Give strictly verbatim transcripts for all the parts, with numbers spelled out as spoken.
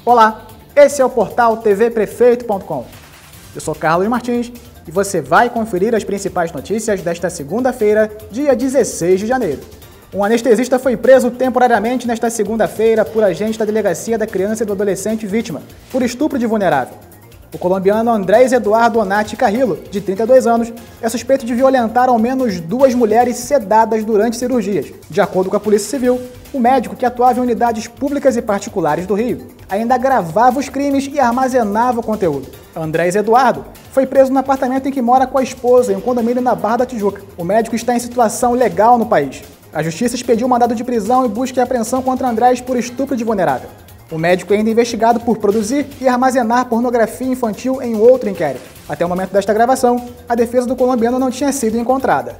Olá, esse é o portal T V Prefeito ponto com. Eu sou Carlos Martins e você vai conferir as principais notícias desta segunda-feira, dia dezesseis de janeiro. Um anestesista foi preso temporariamente nesta segunda-feira por agente da Delegacia da Criança e do Adolescente vítima por estupro de vulnerável. O colombiano Andrés Eduardo Onati Carrillo, de trinta e dois anos, é suspeito de violentar ao menos duas mulheres sedadas durante cirurgias. De acordo com a Polícia Civil, o médico, que atuava em unidades públicas e particulares do Rio, ainda gravava os crimes e armazenava o conteúdo. Andrés Eduardo foi preso no apartamento em que mora com a esposa em um condomínio na Barra da Tijuca. O médico está em situação legal no país. A Justiça expediu um mandado de prisão e busca e apreensão contra Andrés por estupro de vulnerável. O médico é ainda investigado por produzir e armazenar pornografia infantil em outro inquérito. Até o momento desta gravação, a defesa do colombiano não tinha sido encontrada.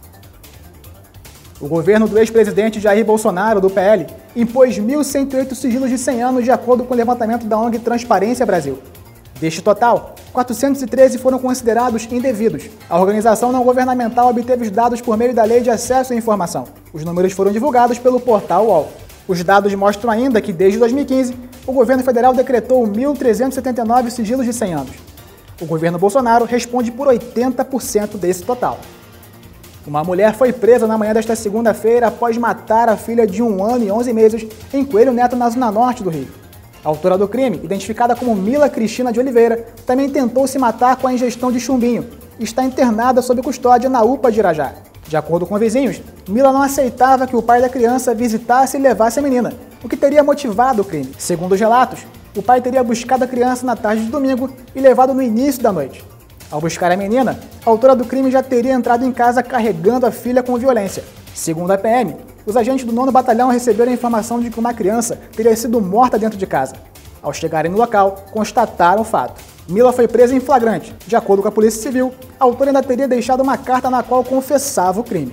O governo do ex-presidente Jair Bolsonaro, do P L, impôs mil cento e oito sigilos de cem anos de acordo com o levantamento da O N G Transparência Brasil. Deste total, quatrocentos e treze foram considerados indevidos. A organização não governamental obteve os dados por meio da Lei de Acesso à Informação. Os números foram divulgados pelo portal U O L. Os dados mostram ainda que, desde dois mil e quinze, o governo federal decretou mil trezentos e setenta e nove sigilos de cem anos. O governo Bolsonaro responde por oitenta por cento desse total. Uma mulher foi presa na manhã desta segunda-feira após matar a filha de um ano e onze meses em Coelho Neto, na zona norte do Rio. A autora do crime, identificada como Mila Cristina de Oliveira, também tentou se matar com a ingestão de chumbinho e está internada sob custódia na U P A de Irajá. De acordo com vizinhos, Mila não aceitava que o pai da criança visitasse e levasse a menina, o que teria motivado o crime. Segundo os relatos, o pai teria buscado a criança na tarde de domingo e levado no início da noite. Ao buscar a menina, a autora do crime já teria entrado em casa carregando a filha com violência. Segundo a P M, os agentes do nono Batalhão receberam a informação de que uma criança teria sido morta dentro de casa. Ao chegarem no local, constataram o fato. Mila foi presa em flagrante. De acordo com a Polícia Civil, a autora ainda teria deixado uma carta na qual confessava o crime.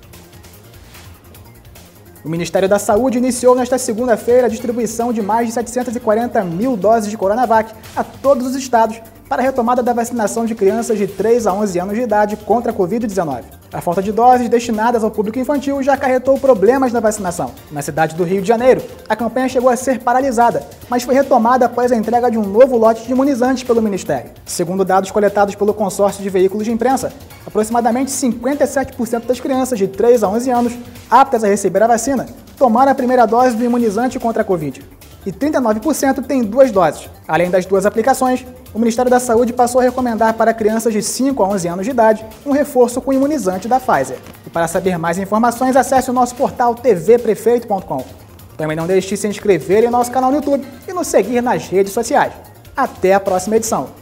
O Ministério da Saúde iniciou nesta segunda-feira a distribuição de mais de setecentos e quarenta mil doses de Coronavac a todos os estados para a retomada da vacinação de crianças de três a onze anos de idade contra a covid dezenove. A falta de doses destinadas ao público infantil já acarretou problemas na vacinação. Na cidade do Rio de Janeiro, a campanha chegou a ser paralisada, mas foi retomada após a entrega de um novo lote de imunizantes pelo Ministério. Segundo dados coletados pelo consórcio de veículos de imprensa, aproximadamente cinquenta e sete por cento das crianças de três a onze anos aptas a receber a vacina tomaram a primeira dose do imunizante contra a Covid. E trinta e nove por cento têm duas doses. Além das duas aplicações, o Ministério da Saúde passou a recomendar para crianças de cinco a onze anos de idade um reforço com imunizante da Pfizer. E para saber mais informações, acesse o nosso portal T V Prefeito ponto com. Também não deixe de se inscrever em nosso canal no YouTube e nos seguir nas redes sociais. Até a próxima edição!